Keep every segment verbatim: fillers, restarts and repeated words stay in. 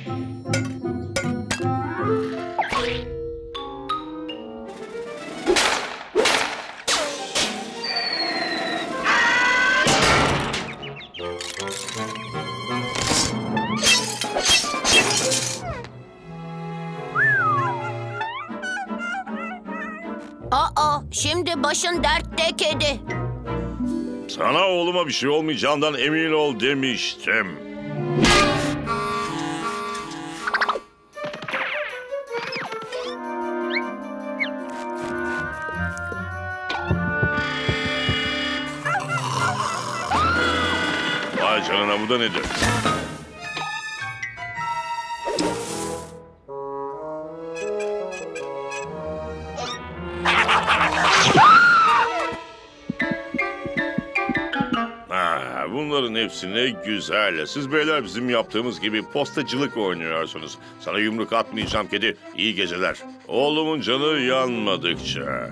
Aa, şimdi başın dertte kedi. Sana oğluma bir şey olmayacağından emin ol demiştim. Vay canına, bu da nedir? Ha, bunların hepsi ne güzel. Siz beyler bizim yaptığımız gibi postacılık oynuyorsunuz. Sana yumruk atmayacağım kedi. İyi geceler. Oğlumun canı yanmadıkça.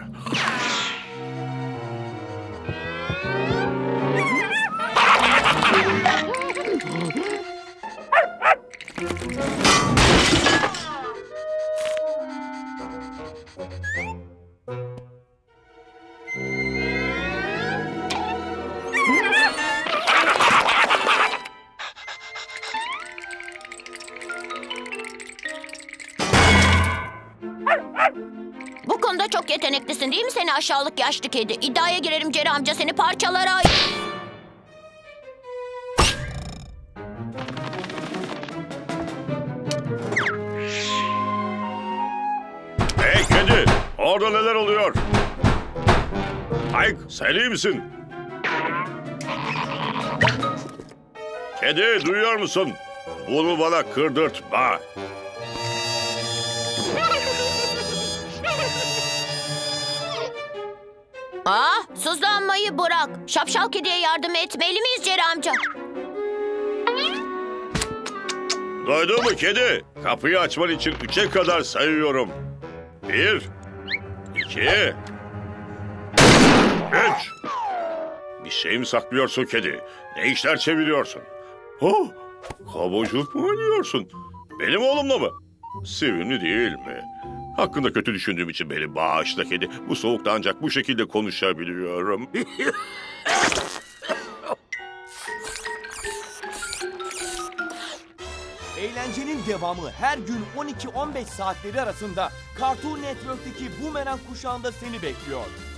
Bu konuda çok yeteneklisin değil mi seni aşağılık yaşlı kedi? İddiaya girerim Jerry amca seni parçalara... Hey kedi! Orada neler oluyor? Mike, sen iyi misin? Kedi, duyuyor musun? Bunu bana kırdırtma. Aa, sızlanmayı bırak. Şapşal kediye yardım etmeli miyiz Jerry amca? Duydun mu kedi? Kapıyı açman için üçe kadar sayıyorum. Bir, iki, üç. Bir şey mi saklıyorsun kedi? Ne işler çeviriyorsun? Oh, kovboyculuk mu oynuyorsun? Benim oğlumla mı? Sevimli değil mi? Hakkında kötü düşündüğüm için beni bağışla kedi. Bu soğukta ancak bu şekilde konuşabiliyorum. Eğlencenin devamı her gün on iki on beş saatleri arasında Cartoon Network'teki Boomerang kuşağında seni bekliyor.